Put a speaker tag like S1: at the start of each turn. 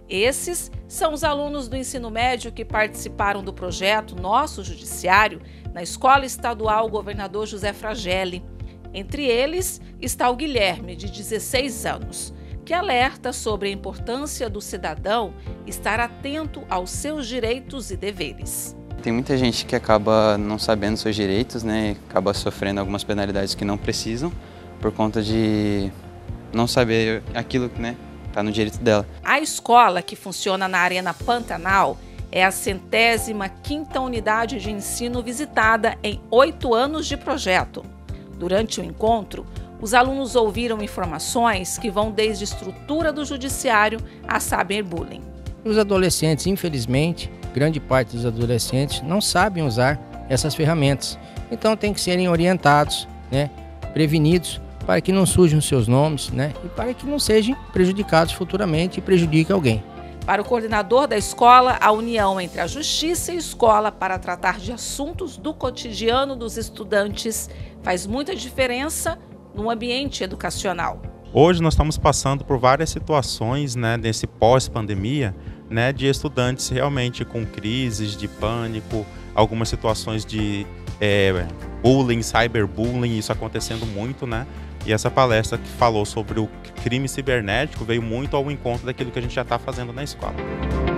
S1: Esses são os alunos do ensino médio que participaram do projeto Nosso Judiciário na Escola Estadual Governador José Fragelli. Entre eles está o Guilherme, de 16 anos, que alerta sobre a importância do cidadão estar atento aos seus direitos e deveres.
S2: Tem muita gente que acaba não sabendo seus direitos, né? Acaba sofrendo algumas penalidades que não precisam por conta de não saber aquilo, né? Está no direito dela.
S1: A escola, que funciona na Arena Pantanal, é a 105ª unidade de ensino visitada em 8 anos de projeto. Durante o encontro, os alunos ouviram informações que vão desde a estrutura do judiciário a cyberbullying.
S3: Os adolescentes, infelizmente, grande parte dos adolescentes não sabem usar essas ferramentas. Então tem que serem orientados, né, prevenidos, para que não sujam seus nomes, né, e para que não sejam prejudicados futuramente e prejudiquem alguém.
S1: Para o coordenador da escola, a união entre a justiça e a escola para tratar de assuntos do cotidiano dos estudantes faz muita diferença no ambiente educacional.
S4: Hoje nós estamos passando por várias situações, né, nesse pós-pandemia, né, de estudantes realmente com crises de pânico, algumas situações de bullying, cyberbullying, isso acontecendo muito, né? E essa palestra que falou sobre o crime cibernético veio muito ao encontro daquilo que a gente já está fazendo na escola.